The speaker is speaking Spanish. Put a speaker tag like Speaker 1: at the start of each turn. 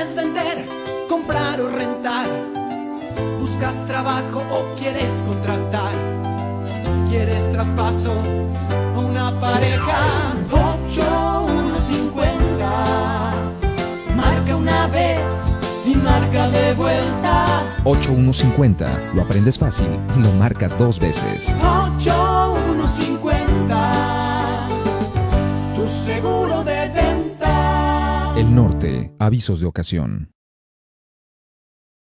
Speaker 1: ¿Quieres vender, comprar o rentar? ¿Buscas trabajo o quieres contratar? ¿Quieres traspaso o una pareja? 8150. Marca una vez y marca de vuelta.
Speaker 2: 8150. Lo aprendes fácil y lo marcas 2 veces.
Speaker 1: 8150. Tu seguro de venta.
Speaker 2: El Norte. Avisos de ocasión.